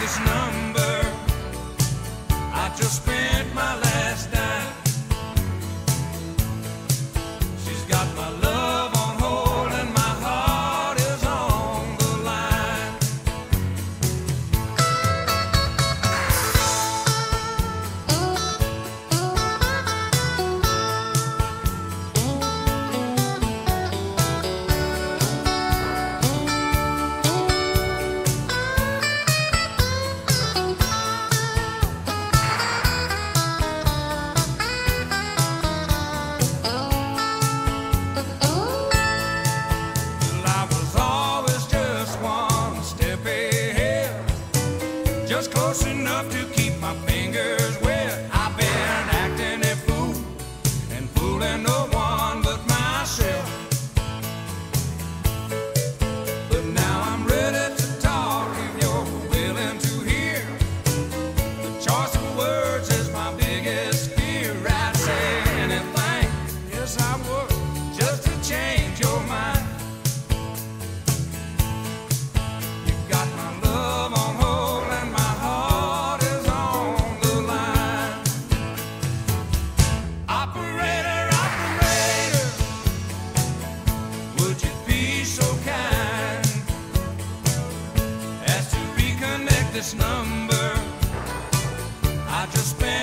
this number. I just spent my last dime. She's got my love on hold and my heart is on the line. Just close enough to keep my fingers wet. I've been acting a fool and fooling no one but myself. But now I'm ready to talk if you're willing to hear. The choice of words is my biggest fear. I'd say anything, yes I would, just to change your mind. You've got my love on hold and my heart is on the line. Operator, operator, would you be so kind as to reconnect this number? I just spent